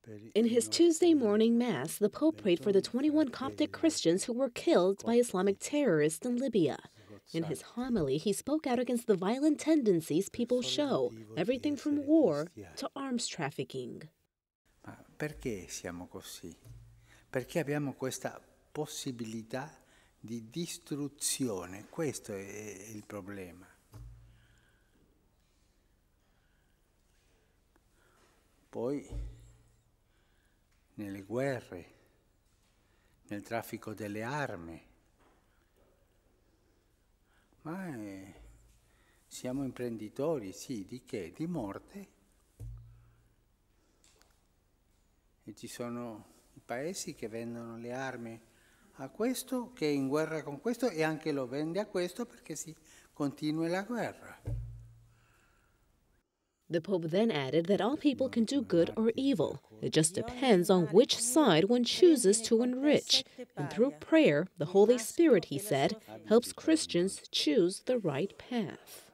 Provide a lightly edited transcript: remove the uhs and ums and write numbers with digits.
In his Tuesday morning Mass, the Pope prayed for the 21 Coptic Christians who were killed by Islamic terrorists in Libya. In his homily, he spoke out against the violent tendencies people show, everything from war to arms trafficking. Ma perché siamo così? Perché abbiamo questa possibilità di distruzione, questo è il problema. Poi nelle guerre, nel traffico delle armi, ma siamo imprenditori, sì, di che? Di morte. E ci sono i paesi che vendono le armi a questo, che è in guerra con questo, e anche lo vende a questo perché si continua la guerra. The Pope then added that all people can do good or evil. It just depends on which side one chooses to enrich. And through prayer, the Holy Spirit, he said, helps Christians choose the right path.